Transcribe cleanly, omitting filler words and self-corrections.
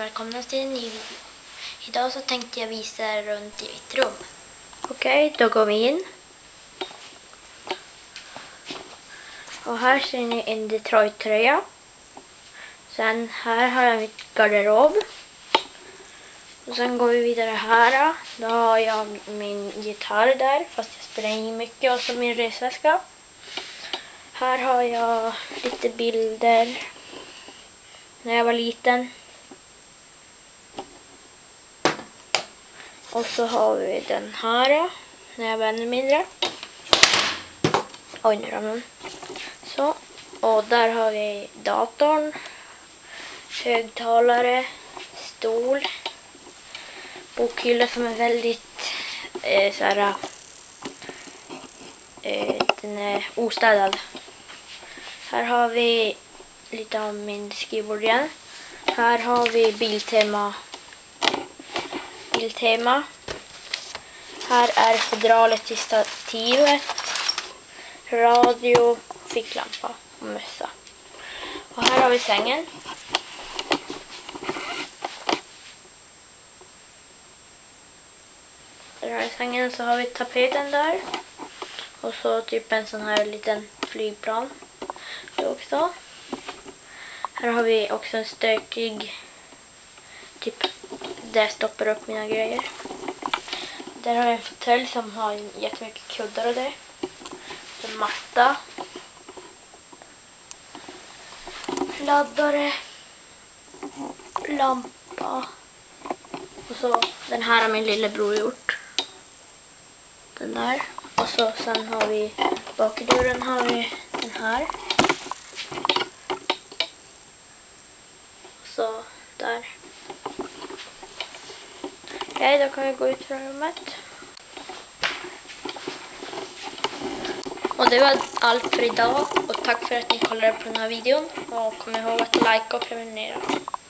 välkomna till en ny video. Idag så tänkte jag visa er runt i mitt rum. Okej, då går vi in. Och här ser ni en Detroit-tröja. Sen här har jag mitt garderob. Och sen går vi vidare här. Då har jag min gitarr där, fast jag spelar in mycket. Och så min resväska. Här har jag lite bilder när jag var liten. Och så har vi den här när jag var ännu mindre. Oj, nu ramlade den. Så. Och där har vi datorn, högtalare, stol, bokhylla som är väldigt den är ostädad. Här har vi lite av min skrivbord igen. Här har vi Biltema. Här är fodralet till stativet, radio, ficklampa och mössa. Och här har vi sängen. Där har vi sängen, så har vi tapeten där. Och så typ en sån här liten flygplan. Det också. Här har vi också en stökig typ där jag stoppar upp mina grejer. Där har jag en fåtölj som har jättemycket kuddar och det. En matta. Laddare. Lampa. Och så den här har min lillebror gjort. Den där. Och så sen har vi bak i dörren har vi den här. Och så där. Okej, då kan vi gå ut från rummet. Och det var allt för idag. Och tack för att ni kollade på den här videon. Och kom ihåg att like och prenumerera.